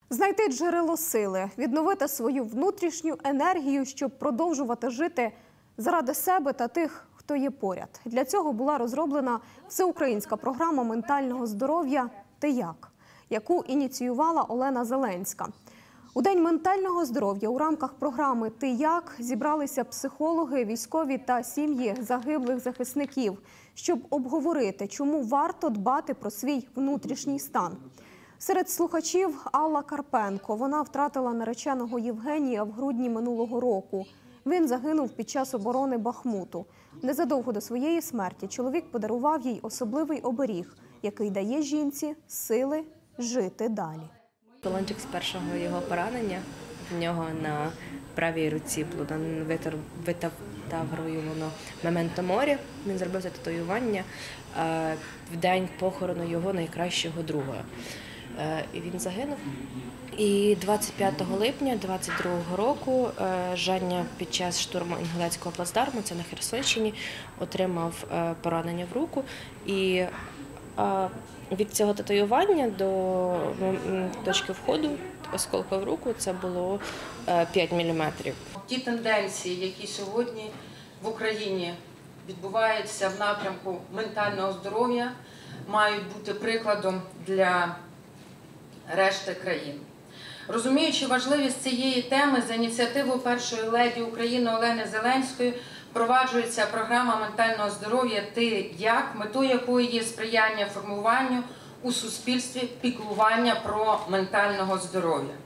Знайти джерело сили, відновити свою внутрішню енергію, щоб продовжувати жити заради себе та тих, хто є поряд. Для цього була розроблена всеукраїнська програма ментального здоров'я «Ти як?», яку ініціювала Олена Зеленська. У День ментального здоров'я у рамках програми «Ти як?» зібралися психологи, військові та сім'ї загиблих захисників, щоб обговорити, чому варто дбати про свій внутрішній стан. Серед слухачів Алла Карпенко. Вона втратила нареченого Євгенія в грудні минулого року. Він загинув під час оборони Бахмуту. Незадовго до своєї смерті чоловік подарував їй особливий оберіг, який дає жінці сили жити далі. Талончик з першого його поранення, в нього на правій руці було витавруємо «Мементо морі». Він зробив це татуювання в день похорону його найкращого друга. І він загинув. І 25 липня 22-го року Женя під час штурму Інгулецького плацдарму, це на Херсонщині, отримав поранення в руку. І від цього татуювання до точки входу осколка в руку це було 5 міліметрів. Ті тенденції, які сьогодні в Україні відбуваються в напрямку ментального здоров'я, мають бути прикладом для решти країн. Розуміючи важливість цієї теми, за ініціативою першої леді України Олени Зеленської впроваджується програма ментального здоров'я «Ти як?», метою якої є сприяння формуванню у суспільстві піклування про ментального здоров'я.